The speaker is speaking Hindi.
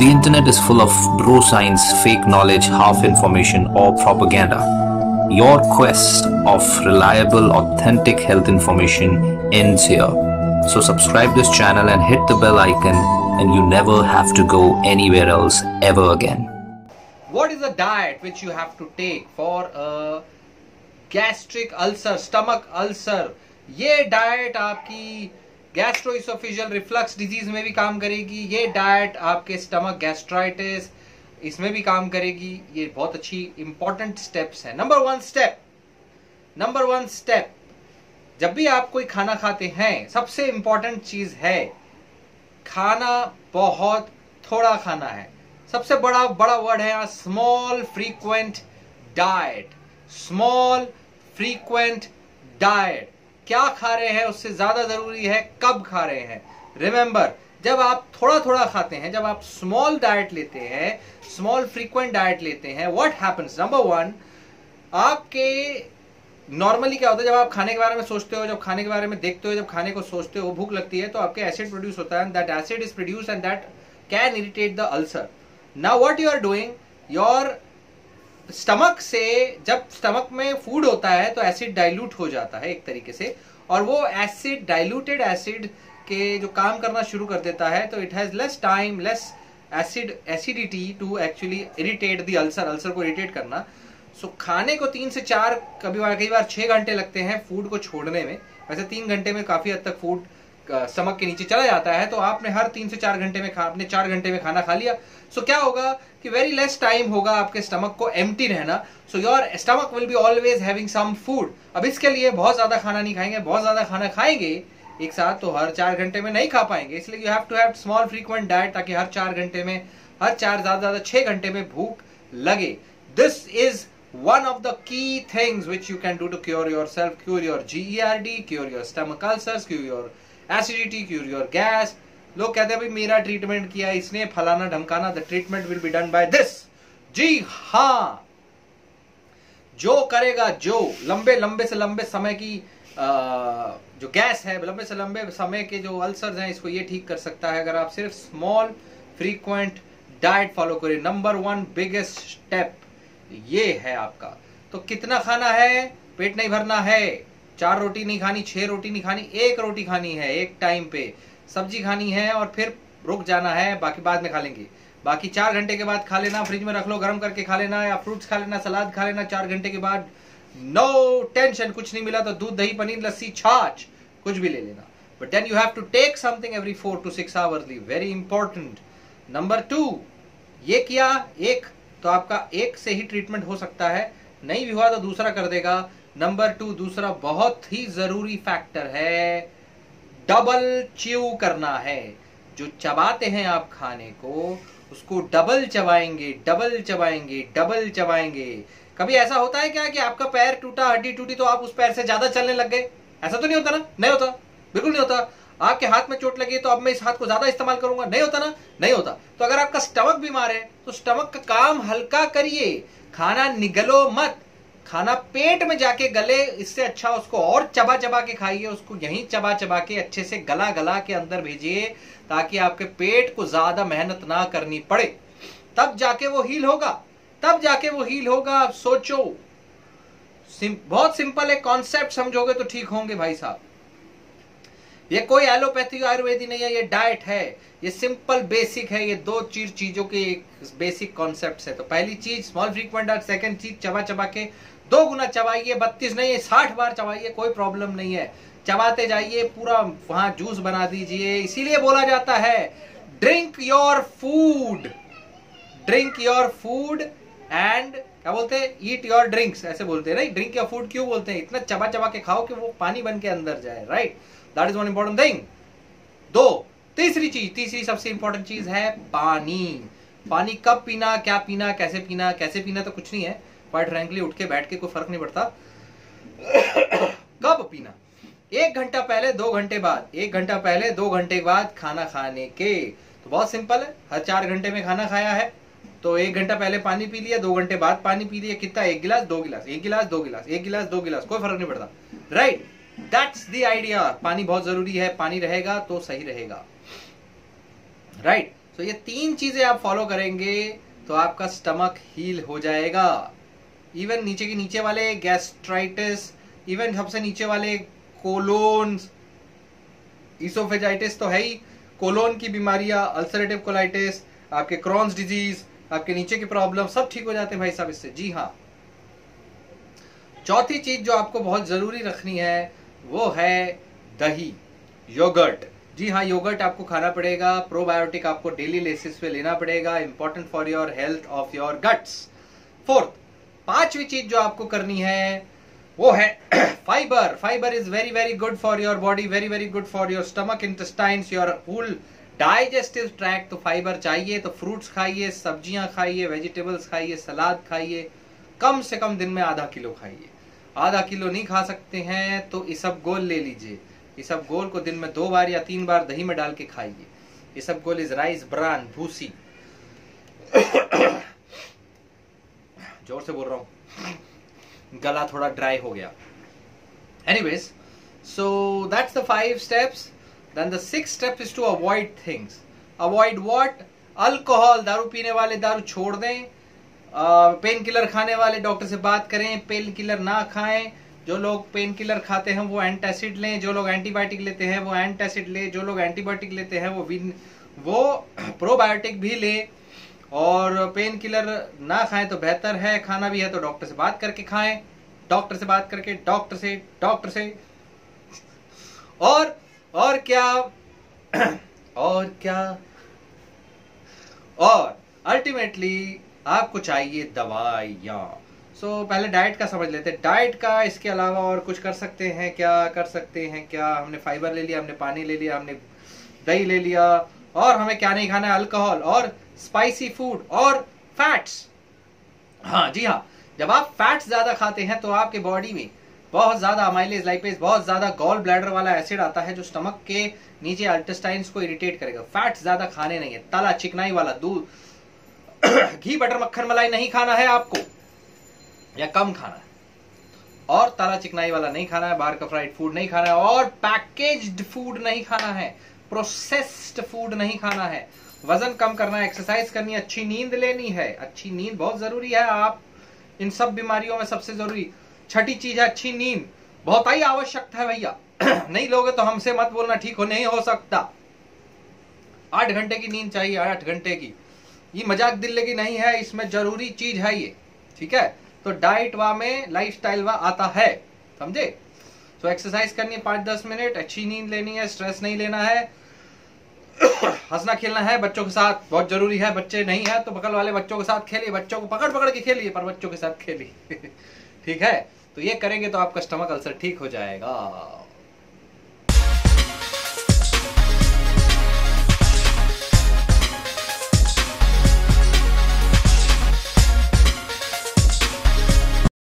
The internet is full of bro science, fake knowledge, half information, or propaganda. Your quest of reliable, authentic health information ends here. So subscribe this channel and hit the bell icon, and you never have to go anywhere else ever again. What is a diet which you have to take for a gastric ulcer, stomach ulcer? ये डाइट आपकी गैस्ट्रोइसोफेजियल रिफ्लक्स डिजीज में भी काम करेगी, ये डाइट आपके स्टमक गैस्ट्राइटिस इसमें भी काम करेगी। ये बहुत अच्छी इंपॉर्टेंट स्टेप्स है। नंबर वन स्टेप, जब भी आप कोई खाना खाते हैं, सबसे इंपॉर्टेंट चीज है खाना बहुत थोड़ा खाना है। सबसे बड़ा वर्ड है यहाँ small frequent diet. Small frequent diet, क्या खा रहे हैं उससे ज्यादा जरूरी है कब खा रहे हैं। रिमेंबर, जब आप थोड़ा थोड़ा खाते हैं, जब आप स्मॉल डाइट लेते हैं, स्मॉल फ्रीक्वेंट डाइट लेते हैं, व्हाट हैपेंस? नंबर वन, आपके नॉर्मली क्या होता है, जब आप खाने के बारे में सोचते हो, जब खाने के बारे में देखते हो, जब खाने को सोचते हो, भूख लगती है तो आपके एसिड प्रोड्यूस होता है, that acid is produce and that can irritate the ulcer. Now what you are doing, your stomach से, जब स्टमक में फूड होता है तो एसिड डाइल्यूट हो जाता है एक तरीके से, और वो एसिड, डाइल्यूटेड एसिड के जो काम करना शुरू कर देता है, तो it has less time, less acidity to actually irritate the ulcer, ulcer को इरिटेट करना। सो खाने को 3 से 4, कई बार 6 घंटे लगते हैं फूड को छोड़ने में। वैसे 3 घंटे में काफी हद तक फूड स्टमक के नीचे चला जाता है, तो आपने हर 3 से 4 घंटे में आपने 4 घंटे में खाना खा लिया। सो क्या होगा कि वेरी लेस टाइम होगा आपके स्टमक को एम्प्टी रहना। So your stomach will be always having some food. अब इसके लिए बहुत ज्यादा खाना नहीं खाएंगे, बहुत ज्यादा खाना खाएंगे एक साथ तो हर 4 घंटे में नहीं खा पाएंगे, इसलिए you have to have small frequent diet, ताकि हर 4 घंटे में, हर 4 ज्यादा 6 घंटे में भूख लगे। This is one of the key things which you can do to cure yourself, cure your GERD, cure your stomach ulcers, cure your acidity, cure your gas. लोग कहते हैं भाई मेरा ट्रीटमेंट किया इसने, फलाना ढमकाना, the treatment will be done by this. जी हाँ, जो करेगा, जो लंबे से लंबे समय की जो गैस है, लंबे से लंबे समय के जो अल्सर्स हैं, इसको ये ठीक कर सकता है अगर आप सिर्फ स्मॉल फ्रीक्वेंट डाइट फॉलो करें। नंबर 1 बिगेस्ट स्टेप ये है आपका। तो कितना खाना है, पेट नहीं भरना है, 4 रोटी नहीं खानी, 6 रोटी नहीं खानी, 1 रोटी खानी है एक टाइम पे, सब्जी खानी है और फिर रुक जाना है, बाकी बाद में खा लेंगे। बाकी 4 घंटे के बाद खा लेना, फ्रिज में रख लो, गर्म करके खा लेना, या फ्रूट्स खा लेना, सलाद खा लेना 4 घंटे के बाद। नो टेंशन, कुछ नहीं मिला तो दूध, दही, पनीर, लस्सी, छाछ कुछ भी ले लेना। But then you have to take something every 4 to 6 आवर्सली, वेरी इंपॉर्टेंट। नंबर 2, ये किया एक, तो आपका एक से ही ट्रीटमेंट हो सकता है, नहीं भी हुआ तो दूसरा कर देगा। नंबर 2, दूसरा बहुत ही जरूरी फैक्टर है, डबल च्यू करना है। जो चबाते हैं आप खाने को, उसको डबल चबाएंगे, डबल चबाएंगे, डबल चबाएंगे। कभी ऐसा होता है क्या कि आपका पैर टूटा, हड्डी टूटी तो आप उस पैर से ज्यादा चलने लग गए? ऐसा तो नहीं होता ना? नहीं होता, बिल्कुल नहीं होता। आपके हाथ में चोट लगी तो अब मैं इस हाथ को ज्यादा इस्तेमाल करूंगा? नहीं होता ना? नहीं होता। तो अगर आपका स्टमक बीमार है तो स्टमक का काम हल्का करिए, खाना निगलो मत, खाना पेट में जाके गले, इससे अच्छा उसको और चबा चबा के खाइए, उसको यहीं चबा चबा के अच्छे से गला के अंदर भेजिए, ताकि आपके पेट को ज्यादा मेहनत ना करनी पड़े। तब जाके वो हील होगा, तब जाके वो हील होगा। आप सोचो, बहुत सिंपल है, कॉन्सेप्ट समझोगे तो ठीक होंगे भाई साहब। ये कोई एलोपैथी आयुर्वेदी नहीं है, ये डाइट है, ये सिंपल बेसिक है। ये 2 चीजों के बेसिक कॉन्सेप्ट्स है। तो पहली चीज स्मॉल फ्रीक्वेंट डाइट, सेकंड चीज चबा चबा के 2 गुना चबाइए, 32 नहीं 60 बार चबाइए, कोई प्रॉब्लम नहीं है। चबाते जाइए, पूरा वहां जूस बना दीजिए। इसीलिए बोला जाता है drink your food, drink your food and क्या बोलते हैं, ईट योर ड्रिंक्स, ऐसे बोलते हैं। नहीं, ड्रिंक योर फूड क्यों बोलते हैं? इतना चबा चबा के खाओ कि वो पानी बन के अंदर जाए, right? That is one important thing. 2, तीसरी सबसे इंपॉर्टेंट चीज है पानी। पानी कब पीना, क्या पीना, कैसे पीना तो कुछ नहीं है, क्वाइट फ्रैंकली उठ के बैठ के कोई फर्क नहीं पड़ता। कब पीना? 1 घंटा पहले, 2 घंटे बाद। 1 घंटा पहले, 2 घंटे बाद खाना खाने के। तो बहुत सिंपल है, हर 4 घंटे में खाना खाया है तो 1 घंटा पहले पानी पी लिया, 2 घंटे बाद पानी पी लिया। कितना? 1 गिलास, 2 गिलास, 1 गिलास, 2 गिलास, 1 गिलास, 2 गिलास, कोई फर्क नहीं पड़ता, राइट? That's the idea. पानी बहुत जरूरी है, पानी रहेगा तो सही रहेगा, राइट? सो ये 3 चीजें आप फॉलो करेंगे तो आपका स्टमक हील हो जाएगा। इवन नीचे के नीचे वाले गैस्ट्राइटिस, इवन सबसे नीचे वाले कोलोन, इसोफेजाइटिस तो है ही, कोलोन की बीमारियां, अल्सरेटिव कोलाइटिस, आपके क्रॉन्स डिजीज, आपके नीचे की प्रॉब्लम सब ठीक हो जाते हैं भाई साहब इससे। जी हाँ। चौथी चीज जो आपको बहुत जरूरी रखनी है वो है दही, योगर्ट। जी हाँ, योगर्ट आपको खाना पड़ेगा। प्रोबायोटिक आपको डेली बेसिस पे लेना पड़ेगा, important for your health of your guts. Fourth, पांचवी चीज जो आपको करनी है वो है fibre. Fibre is very very good for your body, very very good for your stomach, intestines, your full digestive tract. तो फाइबर चाहिए तो फ्रूट्स खाइए, सब्जियां खाइए, वेजिटेबल्स खाइए, सलाद खाइए, कम से कम दिन में आधा किलो खाइए। आधा किलो नहीं खा सकते हैं तो इसबगोल ले लीजिए। इसबगोल को दिन में 2 बार या 3 बार दही में डाल के खाइए। इसबगोल इज राइस ब्रान, भूसी। जोर से बोल रहा हूं, गला थोड़ा ड्राई हो गया। Anyways, so that's the 5 steps. Then the 6th step is to avoid things. Avoid what? Alcohol, दारू पीने वाले दारू छोड़ दें। पेन किलर खाने वाले डॉक्टर से बात करें, पेन किलर ना खाएं। जो लोग पेन किलर खाते हैं वो एंटासिड लें, जो लोग एंटीबायोटिक लेते हैं वो एंटासिड लें, जो लोग एंटीबायोटिक लेते हैं वो प्रोबायोटिक भी लें। और पेन किलर ना खाएं तो बेहतर है, खाना भी है तो डॉक्टर से बात करके खाएं, डॉक्टर से बात करके, डॉक्टर से। और क्या और अल्टीमेटली आपको चाहिए दवाइयां। सो पहले डाइट का समझ लेते हैं। डाइट का इसके अलावा और कुछ कर सकते हैं क्या? हमने फाइबर ले लिया, हमने पानी ले लिया, हमने दही ले लिया, और हमें क्या नहीं खाना है? अल्कोहल और स्पाइसी फूड और फैट्स। हाँ जी हाँ, जब आप फैट्स ज्यादा खाते हैं तो आपके बॉडी में बहुत ज्यादा अमाइलेज लाइपेज, बहुत ज्यादा गॉल ब्लैडर वाला एसिड आता है जो स्टमक के नीचे इंटेस्टाइन्स को इरिटेट करेगा। फैट्स ज्यादा खाने नहीं है। तला चिकनाई वाला दूध, घी, बटर, मक्खन, मलाई नहीं खाना है आपको, या कम खाना है। और तला चिकनाई वाला नहीं खाना है, बाहर का फ्राइड फूड नहीं खाना है, और पैकेज्ड फूड नहीं खाना है, प्रोसेस्ड फूड नहीं खाना है। वजन कम करना है, एक्सरसाइज करनी है, अच्छी नींद लेनी है। अच्छी नींद बहुत जरूरी है। आप इन सब बीमारियों में सबसे जरूरी छठी चीज है अच्छी नींद। बहुत ही आवश्यकता है भैया। नहीं लोगे तो हमसे मत बोलना, ठीक हो नहीं हो सकता। 8 घंटे की नींद चाहिए, 8 घंटे की। ये मजाक दिल्ली की नहीं है, इसमें जरूरी चीज है ये, ठीक है। तो डाइट वा में, लाइफस्टाइल वा आता है, समझे। तो एक्सरसाइज करनी है 5-10 मिनट, अच्छी नींद लेनी है, स्ट्रेस नहीं लेना है, हंसना खेलना है बच्चों के साथ, बहुत जरूरी है। बच्चे नहीं है तो बगल वाले बच्चों के साथ खेलिए, बच्चों को पकड़ के खेलिए, पर बच्चों के साथ खेलिए। ठीक है, तो ये करेंगे तो आपका स्टमक अल्सर ठीक हो जाएगा।